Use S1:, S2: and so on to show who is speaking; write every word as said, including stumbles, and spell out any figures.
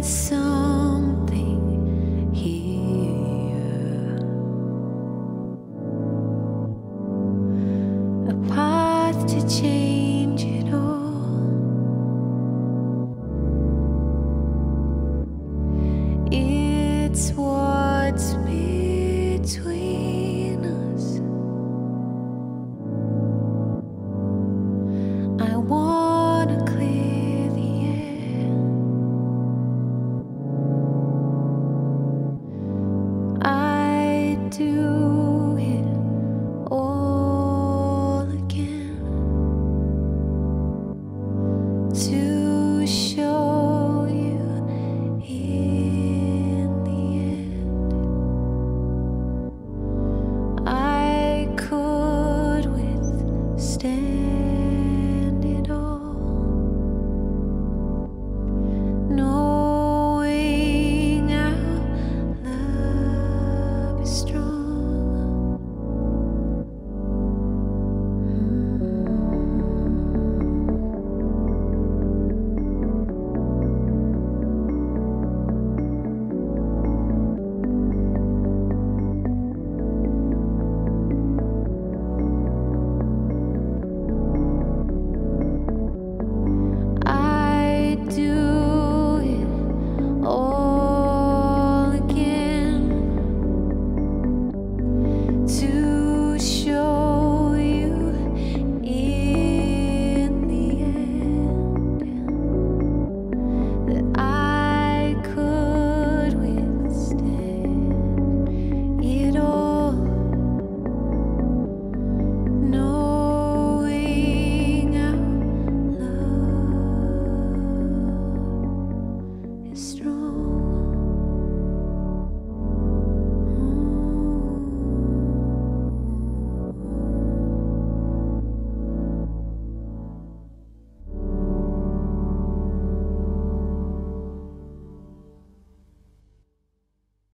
S1: there's something here, a path to change it all. It's what's between us. I wanna clear the air. I do it all again to show